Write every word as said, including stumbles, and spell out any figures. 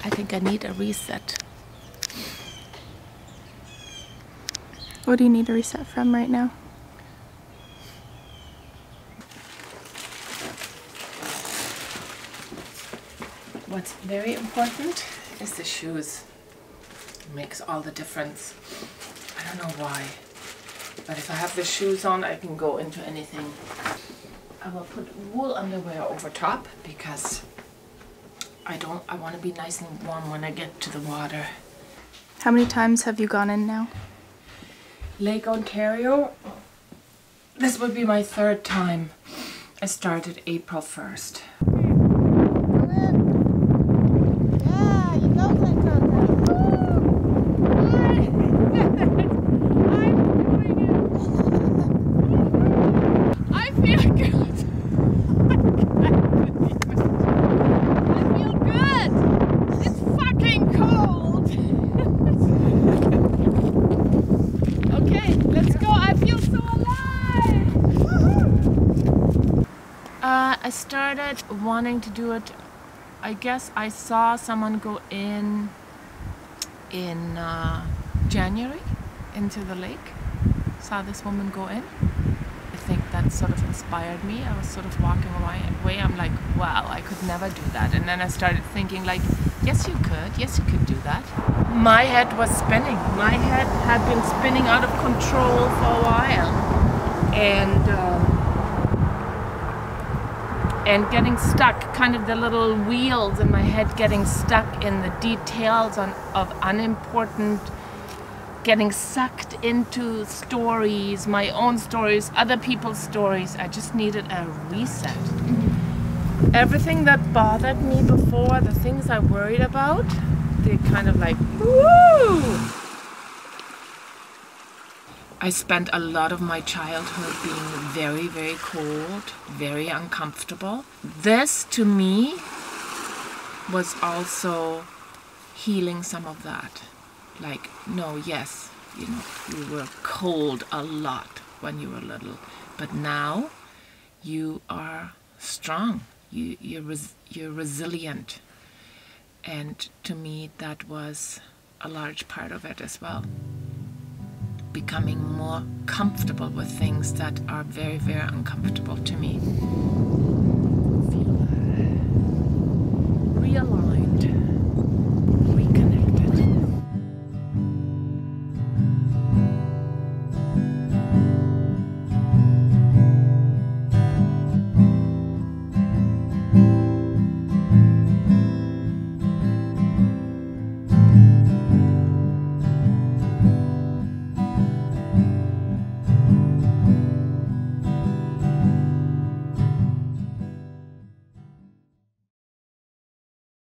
I think I need a reset. What do you need a reset from right now? What's very important is the shoes. It makes all the difference. I don't know why, but if I have the shoes on, I can go into anything. I will put wool underwear over top because I don't, I want to be nice and warm when I get to the water. How many times have you gone in now? Lake Ontario, this would be my third time. I started April first. I started wanting to do it. I guess I saw someone go in in uh, January into the lake. Saw this woman go in. I think that sort of inspired me. I was sort of walking away. I'm like, wow, I could never do that. And then I started thinking like, yes you could, yes you could do that. My head was spinning. My head had been spinning out of control for a while. And um, and getting stuck, kind of the little wheels in my head getting stuck in the details on, of unimportant, getting sucked into stories, my own stories, other people's stories. I just needed a reset. Everything that bothered me before, the things I worried about, they kind of like, woo! I spent a lot of my childhood being very, very cold, very uncomfortable. This, to me, was also healing some of that. Like, no, yes, you know, you were cold a lot when you were little, but now you are strong. You, you're, res you're resilient. And to me, that was a large part of it as well. Becoming more comfortable with things that are very, very uncomfortable to me.